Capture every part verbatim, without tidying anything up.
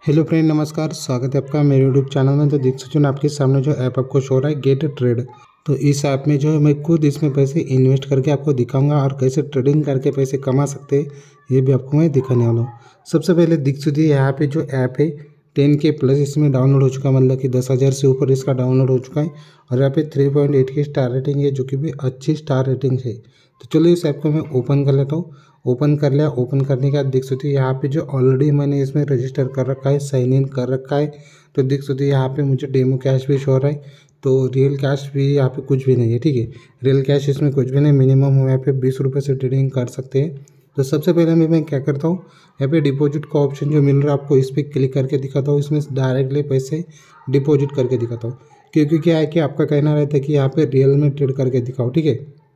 Hello friend, नमस्कार। स्वागत है आपका मेरे यूट्यूब चैनल में। तो देख सकते हो आपके सामने जो ऐप आपको शो हो रहा है गेट ट्रेड। तो इस ऐप में जो है मैं खुद इसमें पैसे इन्वेस्ट करके आपको दिखाऊंगा और कैसे ट्रेडिंग करके पैसे कमा सकते हैं ये भी आपको मैं दिखाने वाला हूँ। सबसे पहले देख सकते हैं यहाँ पे जो ऐप है टेन के प्लस इसमें डाउनलोड हो चुका है, मतलब कि दस हज़ार से ऊपर इसका डाउनलोड हो चुका है। और यहाँ पे थ्री पॉइंट एट की स्टार रेटिंग है, जो कि भी अच्छी स्टार रेटिंग है। तो चलो इस ऐप को मैं ओपन कर लेता हूँ। ओपन कर लिया। ओपन करने के बाद देख सकते हो यहाँ पे जो ऑलरेडी मैंने इसमें रजिस्टर कर रखा है, साइन इन कर रखा है। तो देख सकते हो यहाँ पे मुझे डेमो कैश भी शो हो रहा है। तो रियल कैश भी यहाँ पे कुछ भी नहीं है, ठीक है। रियल कैश इसमें कुछ भी नहीं। मिनिमम हम यहाँ पे बीस रुपये से ट्रेडिंग कर सकते हैं। तो सबसे पहले मैं मैं क्या करता हूँ, यहाँ पे डिपॉजिट का ऑप्शन जो मिल रहा है आपको इस पर क्लिक करके दिखाता हूँ। इसमें डायरेक्टली पैसे डिपॉजिट करके दिखाता हूँ, क्योंकि क्या है कि आपका कहना रहता है कि यहाँ पे रियल में ट्रेड करके दिखाओ, ठीक है।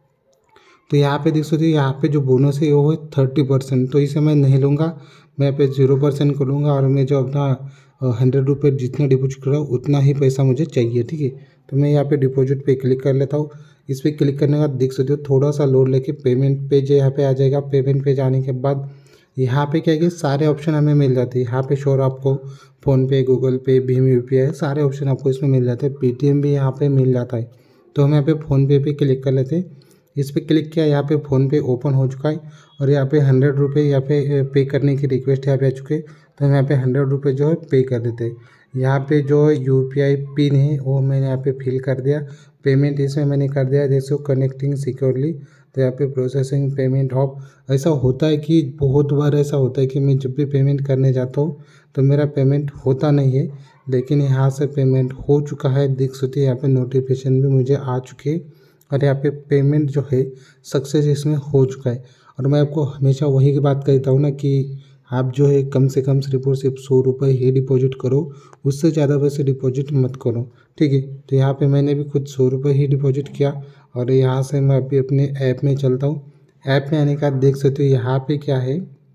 तो यहाँ पे देख सकते हो यहाँ पे जो बोनस है वो है थर्टी परसेंट। तो इसे मैं नहीं लूँगा, मैं यहाँ पे जीरो परसेंट को लूँगा। और मैं जो अपना हंड्रेड रुपये जितना डिपॉजिट कर रहा हूँ उतना ही पैसा मुझे चाहिए, ठीक है। तो मैं यहाँ पे डिपॉजिट पे क्लिक कर लेता हूँ। इस पर क्लिक करने के बाद देख सकते हो थोड़ा सा लोड लेके पेमेंट पेज यहाँ पे आ जाएगा। पेमेंट पेज आने के बाद यहाँ पे क्या है कि सारे ऑप्शन हमें मिल जाते हैं। यहाँ पे शोर आपको फ़ोनपे, गूगल पे, भीम, यू पी आई सारे ऑप्शन आपको इसमें मिल जाते हैं। पेटीएम भी यहाँ पे मिल जाता है। तो हम यहाँ पे फ़ोनपे पे क्लिक कर लेते हैं। इस पर क्लिक किया, यहाँ पे फ़ोनपे ओपन हो चुका है। और यहाँ पे हंड्रेड रुपये यहाँ पे पे करने की रिक्वेस्ट यहाँ पे आ चुके हैं। तो हम यहाँ पे हंड्रेड रुपये जो है पे कर देते हैं। यहाँ पे जो यू पी आई पिन है वो मैंने यहाँ पे फिल कर दिया। पेमेंट इसमें मैंने कर दिया, जैसे कनेक्टिंग सिक्योरली। तो यहाँ पे प्रोसेसिंग पेमेंट ऑफ। ऐसा होता है कि बहुत बार ऐसा होता है कि मैं जब भी पेमेंट करने जाता हूँ तो मेरा पेमेंट होता नहीं है, लेकिन यहाँ से पेमेंट हो चुका है। देख सकते हैं यहाँ पे नोटिफिकेशन भी मुझे आ चुके हैं। और यहाँ पे पेमेंट जो है सक्सेस इसमें हो चुका है। और मैं आपको हमेशा वही की बात कहता हूँ ना कि आप जो है कम से कम सिर्फ और सिर्फ सौ रुपये ही डिपॉजिट करो, उससे ज़्यादा पैसे डिपॉजिट मत करो, ठीक है। तो यहाँ पे मैंने भी खुद सौ रुपये ही डिपॉजिट किया। और यहाँ से मैं अभी अपने ऐप में चलता हूँ। ऐप में आने के बाद देख सकते हो यहाँ पे क्या है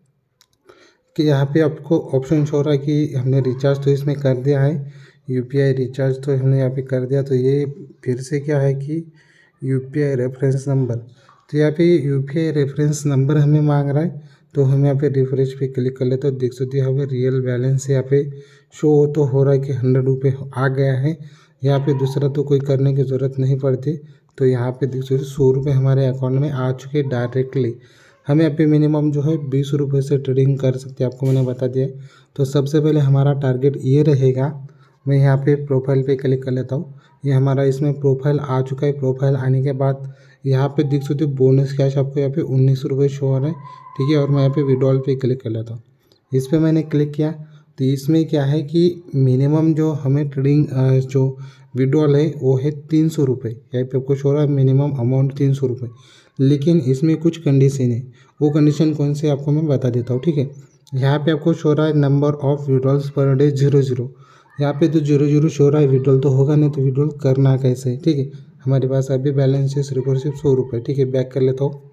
कि यहाँ पे आपको ऑप्शन शो हो रहा है कि हमने रिचार्ज तो इसमें कर दिया है, यू पी आई रिचार्ज तो हमने यहाँ पे कर दिया। तो ये फिर से क्या है कि U P I reference number. तो यहाँ पे U P I reference number हमें मांग रहा है। तो हम यहाँ पे रिफ्रेश पे क्लिक कर लेते हैं। देख सकते हैं यहाँ पे रियल बैलेंस यहाँ पे शो तो हो रहा है कि हंड्रेड रुपये आ गया है। यहाँ पे दूसरा तो कोई करने की ज़रूरत नहीं पड़ती। तो यहाँ पे देख सकते सौ रुपये हमारे अकाउंट में आ चुके डायरेक्टली। हमें यहाँ पे मिनिमम जो है बीस रुपये से ट्रेडिंग कर सकते हैं, आपको मैंने बता दिया। तो सबसे पहले हमारा टारगेट ये रहेगा। मैं यहाँ पे प्रोफाइल पे क्लिक कर लेता हूँ। ये हमारा इसमें प्रोफाइल आ चुका है। प्रोफाइल आने के बाद यहाँ पे देख सकते हो बोनस कैश आपको यहाँ पे उन्नीस रुपये शो हो रहा है, ठीक है। और मैं यहाँ पे विड्रॉल पे क्लिक कर लेता हूँ। इस पर मैंने क्लिक किया। तो इसमें क्या है कि मिनिमम जो हमें ट्रेडिंग जो विड्रॉल है वो है तीन सौ रुपये। यहाँ पे आपको शो हो रहा है मिनिमम अमाउंट तीन सौ रुपये। लेकिन इसमें कुछ कंडीशन है। वो कंडीशन कौन से आपको मैं बता देता हूँ, ठीक है। यहाँ पे आपको शो हो रहा है number of withdrawals per day zero zero. यहाँ पे तो जीरो जीरो शो रहा है, विड्रॉल तो होगा नहीं। तो विड्रॉल करना कैसे है, ठीक है। हमारे पास अभी बैलेंस है सिर्फ और सिर्फ सौ रुपये, ठीक है। बैक कर लेता हूँ।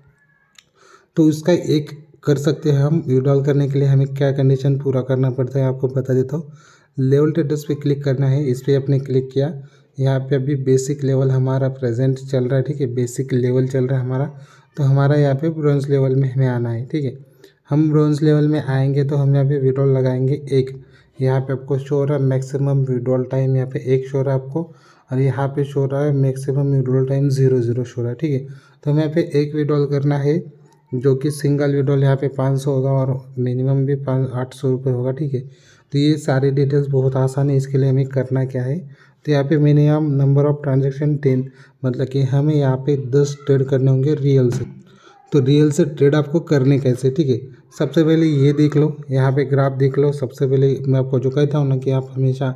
तो इसका एक कर सकते हैं हम। विड्रॉल करने के लिए हमें क्या कंडीशन पूरा करना पड़ता है आपको बता देता हूँ। लेवल स्टेटस पे क्लिक करना है। इस पर आपने क्लिक किया। यहाँ पे अभी बेसिक लेवल हमारा प्रेजेंट चल रहा है, ठीक है। बेसिक लेवल चल रहा है हमारा। तो हमारा यहाँ पे ब्रोंज लेवल में हमें आना है, ठीक है। हम ब्रोंज लेवल में आएंगे तो हम यहाँ पे विड्रॉल लगाएंगे एक। यहाँ पे आपको शो हो रहा है मैक्सिमम विड्रॉल टाइम, यहाँ पे एक शो रहा है आपको। और यहाँ पे शो रहा है maximum withdrawal time zero zero show रहा है, ठीक है। तो हमें यहाँ पे एक विड्रॉल करना है, जो कि सिंगल विड्रॉल यहाँ पे पाँच सौ होगा और मिनिमम भी पाँच आठ सौ रुपये होगा, ठीक है। तो ये सारी डिटेल्स बहुत आसान है। इसके लिए हमें करना क्या है, तो यहाँ पे minimum number of transaction ten, मतलब कि हमें यहाँ पे दस ट्रेड करने होंगे रियल से। तो रियल से ट्रेड आपको करने कैसे, ठीक है। सबसे पहले ये देख लो, यहाँ पे ग्राफ देख लो। सबसे पहले मैं आपको जो कहता हूँ ना कि आप हमेशा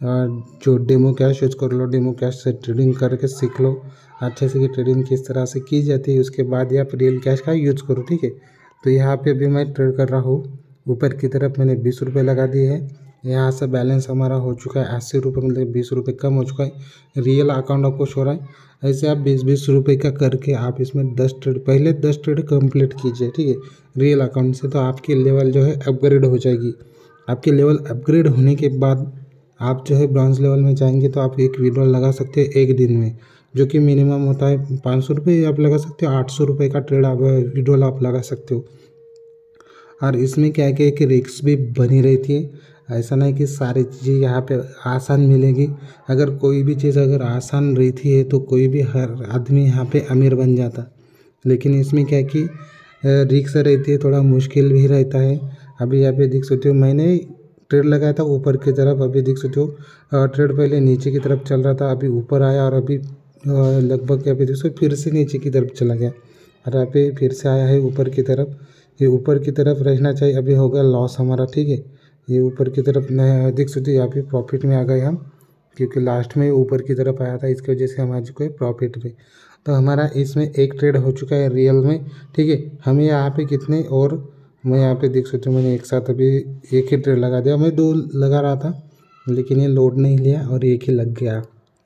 जो डेमो कैश यूज कर लो, डेमो कैश से ट्रेडिंग करके सीख लो अच्छे से कि ट्रेडिंग किस तरह से की जाती है। उसके बाद आप रियल कैश का यूज करो, ठीक है। तो यहाँ पे भी मैं ट्रेड कर रहा हूँ। ऊपर की तरफ मैंने बीस रुपये लगा दिए हैं। यहाँ से बैलेंस हमारा हो चुका है अस्सी रुपये, मतलब बीस रुपये कम हो चुका है। रियल अकाउंट आपको शो रहा है। ऐसे आप बीस बीस रुपये का करके आप इसमें दस ट्रेड पहले दस ट्रेड कंप्लीट कीजिए, ठीक है, रियल अकाउंट से। तो आपकी लेवल जो है अपग्रेड हो जाएगी। आपकी लेवल अपग्रेड होने के बाद आप जो है ब्रॉन्ज लेवल में जाएंगे तो आप एक विड्रॉल लगा सकते हैं एक दिन में, जो कि मिनिमम होता है पाँच सौ रुपये आप लगा सकते हो। आठ सौ रुपये का ट्रेड आप विड्रॉल आप लगा सकते हो। और इसमें क्या है कि एक रिस्क भी बनी रहती है। ऐसा नहीं कि सारी चीज़ें यहाँ पे आसान मिलेगी। अगर कोई भी चीज़ अगर आसान रहती है तो कोई भी हर आदमी यहाँ पे अमीर बन जाता, लेकिन इसमें क्या कि रिस्क रहती है, थोड़ा मुश्किल भी रहता है। अभी यहाँ पे देख सकते हो मैंने ट्रेड लगाया था ऊपर की तरफ, अभी देख सकते हो ट्रेड पहले नीचे की तरफ चल रहा था, अभी ऊपर आया और अभी लगभग यहाँ पे देख सकते फिर से नीचे की तरफ चला गया और यहाँ पे फिर से आया है ऊपर की तरफ। ये ऊपर की तरफ रहना चाहिए, अभी हो गया लॉस हमारा, ठीक है। ये ऊपर की तरफ मैं देख सकते हो यहाँ पे प्रॉफिट में आ गए हम, क्योंकि लास्ट में ऊपर की तरफ आया था, इसकी वजह से हम आ चुके हैं प्रॉफिट में। तो हमारा इसमें एक ट्रेड हो चुका है रियल में, ठीक है। हमें यहाँ पे कितने, और मैं यहाँ पे देख सकते हो मैंने एक साथ अभी एक ही ट्रेड लगा दिया, मैं दो लगा रहा था लेकिन ये लोड नहीं लिया और एक ही लग गया।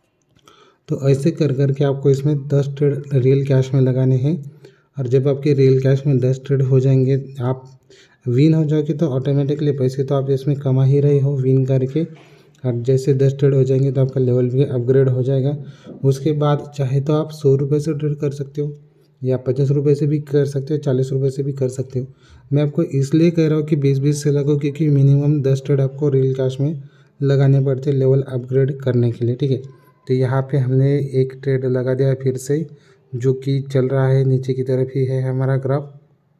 तो ऐसे कर कर के आपको इसमें दस ट्रेड रियल कैश में लगाने हैं, और जब आपके रियल कैश में दस ट्रेड हो जाएंगे, आप विन हो जाओगे तो ऑटोमेटिकली पैसे तो आप इसमें कमा ही रहे हो विन करके। और जैसे दस ट्रेड हो जाएंगे तो आपका लेवल भी अपग्रेड हो जाएगा। उसके बाद चाहे तो आप सौ रुपये से ट्रेड कर सकते हो, या पचास रुपये से भी कर सकते हो, चालीस रुपये से भी कर सकते हो। मैं आपको इसलिए कह रहा हूँ कि बीस बीस से लगो, क्योंकि मिनिमम दस ट्रेड आपको रियल कैश में लगाने पड़ते लेवल अपग्रेड करने के लिए, ठीक है। तो यहाँ पे हमने एक ट्रेड लगा दिया फिर से, जो कि चल रहा है नीचे की तरफ ही है हमारा ग्राफ।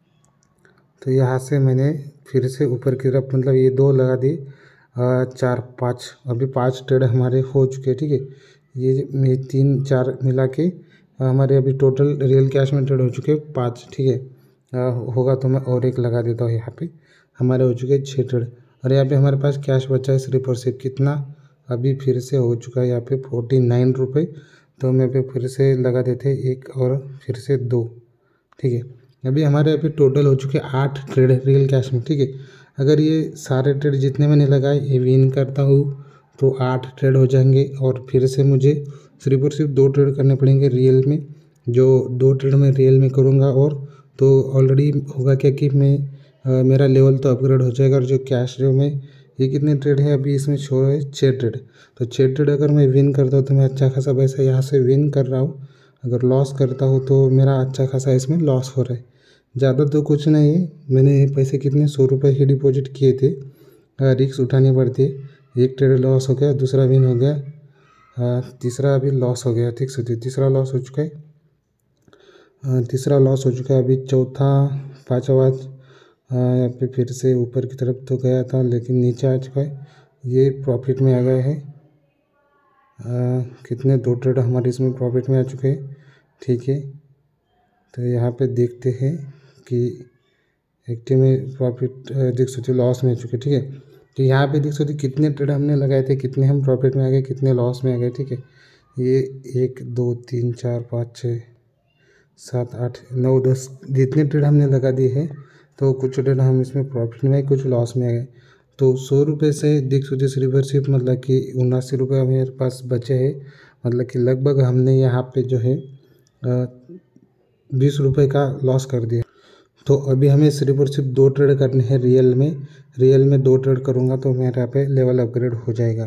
तो यहाँ से मैंने फिर से ऊपर की तरफ, मतलब ये दो लगा दिए, चार पाँच, अभी पाँच ट्रेड हमारे हो चुके हैं, ठीक है। ये तीन चार मिला के हमारे अभी टोटल रियल कैश में ट्रेड हो चुके हैं पाँच, ठीक है। होगा तो मैं और एक लगा देता हूँ, यहाँ पे हमारे हो चुके हैं छः ट्रेड। और यहाँ पे हमारे पास कैश बचा है सिर्फ और सिर्फ कितना, अभी फिर से हो चुका है यहाँ पे फोर्टी नाइन रुपये। तो मैं पे फिर से लगा देते एक और फिर से दो, ठीक है। अभी हमारे अभी टोटल हो चुके आठ ट्रेड रियल कैश में, ठीक है। अगर ये सारे ट्रेड जितने मैंने लगाए ये विन करता हूँ तो आठ ट्रेड हो जाएंगे, और फिर से मुझे सिर्फ और सिर्फ दो ट्रेड करने पड़ेंगे रियल में। जो दो ट्रेड मैं रियल में करूँगा और तो ऑलरेडी होगा क्या कि मैं आ, मेरा लेवल तो अपग्रेड हो जाएगा। और जो कैश जो मैं ये कितने ट्रेड है अभी इसमें शो है छः ट्रेड, तो छः ट्रेड अगर मैं विन करता हूँ तो मैं अच्छा खासा पैसा यहाँ से विन कर रहा हूँ। अगर लॉस करता हूँ तो मेरा अच्छा खासा इसमें लॉस हो रहा है, ज़्यादा तो कुछ नहीं है। मैंने पैसे कितने सौ रुपये ही डिपॉजिट किए थे, रिस्क उठानी पड़ती है। एक ट्रेड लॉस हो गया, दूसरा विन हो गया, तीसरा अभी लॉस हो गया, ठीक से तीसरा लॉस हो चुका है, तीसरा लॉस हो चुका है। अभी चौथा पाँचवा यहाँ पे फिर से ऊपर की तरफ तो गया था लेकिन नीचे आ चुका है, ये प्रॉफिट में आ गए हैं। कितने दो ट्रेड हमारे इसमें प्रॉफिट में आ चुके हैं, ठीक है। तो यहाँ पे देखते हैं कि एक्टिव में प्रॉफिट देख सकते हो लॉस में आ चुके, ठीक है। तो यहाँ पे देख सकते हो कितने ट्रेड हमने लगाए थे, कितने हम प्रॉफिट में आ गए, कितने लॉस में आ गए, ठीक है। ये एक दो तीन चार पाँच छः सात आठ नौ दस जितने ट्रेड हमने लगा दिए हैं, तो कुछ ट्रेड हम इसमें प्रॉफिट में आए, कुछ लॉस में आ गए। तो सौ रुपये से देख सकते सिर्फ और सिर्फ मतलब कि उनासी रुपये हमारे पास बचे हैं, मतलब कि लगभग हमने यहाँ पे जो है बीस रुपये का लॉस कर दिया। तो अभी हमें सिर्फ और सिर्फ दो ट्रेड करने हैं रियल में, रियल में दो ट्रेड करूँगा तो मेरे यहाँ पे लेवल अपग्रेड हो जाएगा।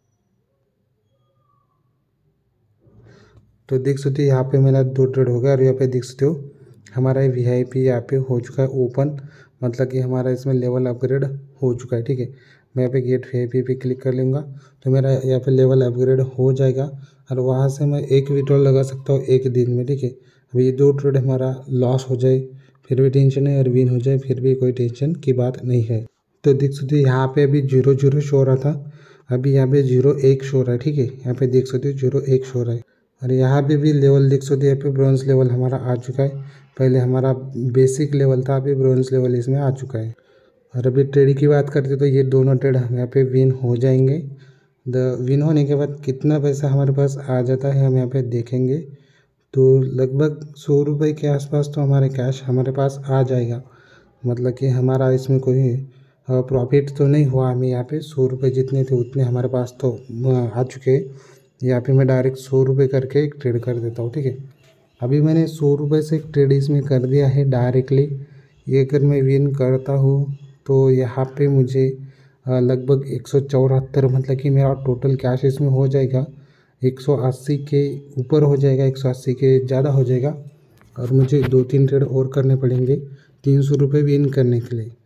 तो देख सकते हो यहाँ पे मेरा दो ट्रेड हो गया, और यहाँ पे देख सकते हो हमारा वी आई पी यहाँ पे हो चुका है ओपन, मतलब कि हमारा इसमें लेवल अपग्रेड हो चुका है, ठीक है। मैं यहाँ पे गेट वी आई पी पे क्लिक कर लूँगा तो मेरा यहाँ पे लेवल अपग्रेड हो जाएगा, और वहाँ से मैं एक विड्रॉल लगा सकता हूँ एक दिन में, ठीक है। अभी ये दो ट्रेड हमारा लॉस हो जाए फिर भी टेंशन है, और विन हो जाए फिर भी कोई टेंशन की बात नहीं है। तो देख सकते हो यहाँ पे अभी जीरो जीरो शो रहा था, अभी यहाँ पे जीरो एक शो रहा है, ठीक है। यहाँ पे देख सकते हो जीरो एक शो रहा है, और यहाँ पे भी लेवल देख सकते हो यहाँ पे ब्रॉन्ज लेवल हमारा आ चुका है। पहले हमारा बेसिक लेवल था, अभी ब्रॉन्ज लेवल इसमें आ चुका है। और अभी ट्रेड की बात करते तो ये दोनों ट्रेड हम यहाँ पे विन हो जाएंगे। द विन होने के बाद कितना पैसा हमारे पास आ जाता है हम यहाँ पे देखेंगे, तो लगभग सौ रुपये के आसपास तो हमारे कैश हमारे पास आ जाएगा। मतलब कि हमारा इसमें कोई प्रॉफिट तो नहीं हुआ, हमें यहाँ पे सौ रुपये जितने थे उतने हमारे पास तो आ चुके हैं। यहाँ पे मैं डायरेक्ट सौ रुपये करके एक ट्रेड कर देता हूँ, ठीक है। अभी मैंने सौ रुपये से एक ट्रेड इसमें कर दिया है डायरेक्टली। ये अगर मैं विन करता हूँ तो यहाँ पे मुझे लगभग एक सौ चौहत्तर मतलब कि मेरा टोटल कैश इसमें हो जाएगा एक सौ अस्सी के ऊपर हो जाएगा, एक सौ अस्सी के ज़्यादा हो जाएगा। और मुझे दो तीन ट्रेड और करने पड़ेंगे तीन सौ रुपये विन करने के लिए।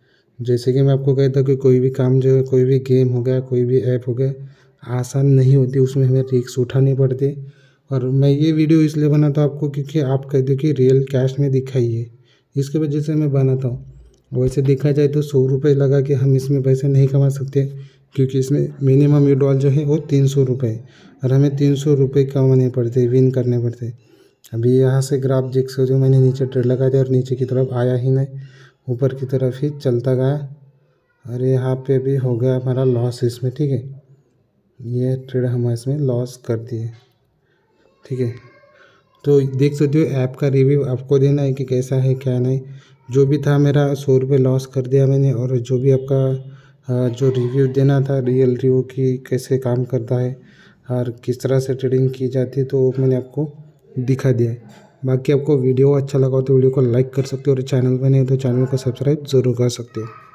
जैसे कि मैं आपको कहता कि कोई भी काम जो है, कोई भी गेम हो गया, कोई भी ऐप हो गया, आसान नहीं होती, उसमें हमें रिस्क उठाने पड़ते। और मैं ये वीडियो इसलिए बनाता हूँ आपको क्योंकि आप कहते हो कि रियल कैश में दिखाइए, इसके वजह से मैं बनाता हूँ। वैसे देखा जाए तो सौ रुपये लगा के हम इसमें पैसे नहीं कमा सकते, क्योंकि इसमें मिनिमम विड्रॉल जो है वो तीन सौ रुपये, और हमें तीन सौ रुपये कमाने पड़ते, विन करने पड़ते। अभी यहाँ से ग्राफ देख सकते हो, मैंने नीचे ट्रेड लगा दिया और नीचे की तरफ आया ही नहीं, ऊपर की तरफ ही चलता गया। और यहाँ पे भी हो गया हमारा लॉस इसमें, ठीक है। ये ट्रेड हम इसमें लॉस कर दिए, ठीक है। तो देख सकते हो ऐप का रिव्यू आपको देना है कि कैसा है क्या नहीं। जो भी था मेरा सौ रुपये लॉस कर दिया मैंने, और जो भी आपका जो रिव्यू देना था रियल रिव्यू की कैसे काम करता है और किस तरह से ट्रेडिंग की जाती है, तो मैंने आपको दिखा दिया है। बाकी आपको वीडियो अच्छा लगा तो वीडियो को लाइक कर सकते हो, और चैनल पर नहीं तो चैनल को सब्सक्राइब ज़रूर कर सकते हो।